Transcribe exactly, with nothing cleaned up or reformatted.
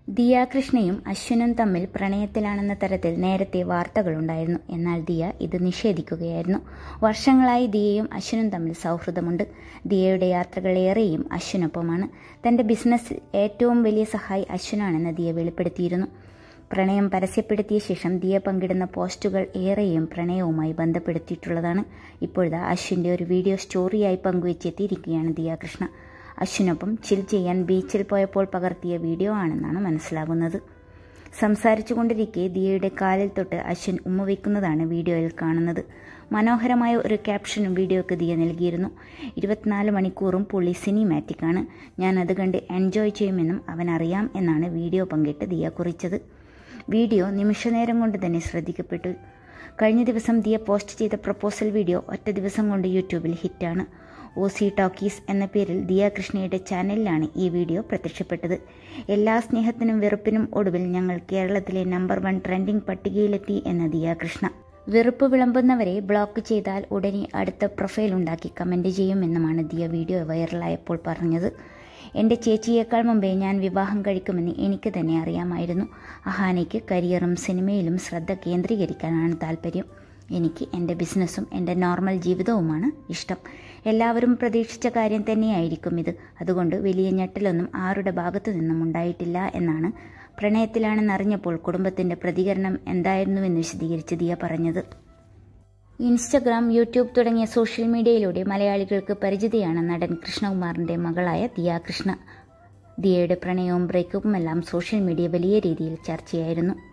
ദിയ കൃഷ്ണയും അശ്വിനും തമ്മിൽ പ്രണയത്തിലാണെന്ന തരത്തിൽ നേരത്തെ വാർത്തകളുണ്ടായിരുന്നു. എന്നാൽ ദിയ ഇത് നിഷേധിക്കുകയായിരുന്നു. വർഷങ്ങളായി ദിയയും അശ്വിനും തമ്മിൽ സൗഹൃദമുണ്ട്. ദിയയുടെ യാത്രകളേറെയും അശ്വിനൊപ്പമാണ്. തന്റെ ബിസിനസ്സിൽ ഏറ്റവും വലിയ സഹായി അശ്വിനാണെന്ന് ദിയ വെളിപ്പെടുത്തിയിരുന്നു. പ്രണയം പരസ്യപ്പെടുത്തിയ ശേഷം ദിയ പങ്കിടുന്ന പോസ്റ്റുകൾ ഏറെയും പ്രണയവുമായി ബന്ധപ്പെടുത്തിയിട്ടുള്ളതാണ്. ഇപ്പോഴത്തെ അശ്വിൻ്റെ ഒരു വീഡിയോ സ്റ്റോറിയായി പങ്കുവെച്ചെത്തിയിരിക്കുകയാണ് ദിയ കൃഷ്ണ. അശ്വിനൊപ്പം ചിൽ ചെയ്യാൻ ബീച്ചിൽ പോയപ്പോൾ പകർത്തിയ വീഡിയോ ആണെന്നാണ് മനസ്സിലാകുന്നത്. സംസാരിച്ചു കൊണ്ടിരിക്കെ ദിയയുടെ കാലിൽ തൊട്ട് അശ്വിൻ ഉമ്മ വയ്ക്കുന്നതാണ് വീഡിയോയിൽ കാണുന്നത്. മനോഹരമായ ഒരു ക്യാപ്ഷനും വീഡിയോയ്ക്ക് ദിയ നൽകിയിരുന്നു. ഇരുപത്തിനാല് മണിക്കൂറും പുള്ളി സിനിമാറ്റിക്കാണ്. ഞാൻ അത് കണ്ട് എൻജോയ് ചെയ്യുമെന്നും അവനറിയാം എന്നാണ് വീഡിയോ പങ്കിട്ട് ദിയ കുറിച്ചത്. വീഡിയോ നിമിഷനേരം കൊണ്ട് തന്നെ ശ്രദ്ധിക്കപ്പെട്ടു. കഴിഞ്ഞ ദിവസം ദിയ പോസ്റ്റ് ചെയ്ത പ്രപ്പോസൽ വീഡിയോ ഒറ്റ ദിവസം കൊണ്ട് യൂട്യൂബിൽ ഹിറ്റാണ്. ഒ സി ടോക്കീസ് എന്ന പേരിൽ ദിയ കൃഷ്ണയുടെ ചാനലിലാണ് ഈ വീഡിയോ പ്രത്യക്ഷപ്പെട്ടത്. എല്ലാ സ്നേഹത്തിനും വെറുപ്പിനും ഒടുവിൽ ഞങ്ങൾ കേരളത്തിലെ നമ്പർ വൺ ട്രെൻഡിംഗ് പട്ടികയിലെത്തി എന്ന ദിയ കൃഷ്ണ. വെറുപ്പ് വിളമ്പുന്നവരെ ബ്ലോക്ക് ചെയ്താൽ ഉടനെ അടുത്ത പ്രൊഫൈൽ ഉണ്ടാക്കി കമൻറ്റ് ചെയ്യുമെന്നുമാണ് ദിയ വീഡിയോ വൈറലായപ്പോൾ പറഞ്ഞത്. എൻ്റെ ചേച്ചിയേക്കാൾ മുമ്പേ ഞാൻ വിവാഹം കഴിക്കുമെന്ന് എനിക്ക് തന്നെ അറിയാമായിരുന്നു. അഹാനയ്ക്ക് കരിയറും സിനിമയിലും ശ്രദ്ധ കേന്ദ്രീകരിക്കാനാണ് താല്പര്യം. എനിക്ക് എൻ്റെ ബിസിനസ്സും എൻ്റെ നോർമൽ ജീവിതവുമാണ് ഇഷ്ടം. എല്ലാവരും പ്രതീക്ഷിച്ച കാര്യം തന്നെയായിരിക്കും ഇത്. അതുകൊണ്ട് വലിയ ഞെട്ടലൊന്നും ആരുടെ ഭാഗത്തു നിന്നും ഉണ്ടായിട്ടില്ല എന്നാണ് പ്രണയത്തിലാണെന്നറിഞ്ഞപ്പോൾ കുടുംബത്തിൻ്റെ പ്രതികരണം എന്തായിരുന്നുവെന്ന് വിശദീകരിച്ച് ദിയ പറഞ്ഞത്. ഇൻസ്റ്റഗ്രാം, യൂട്യൂബ് തുടങ്ങിയ സോഷ്യൽ മീഡിയയിലൂടെ മലയാളികൾക്ക് പരിചിതയാണ് നടൻ കൃഷ്ണകുമാറിൻ്റെ മകളായ ദിയ കൃഷ്ണ. ദിയയുടെ പ്രണയവും ബ്രേക്കപ്പുമെല്ലാം സോഷ്യൽ മീഡിയ വലിയ രീതിയിൽ ചർച്ചയായിരുന്നു.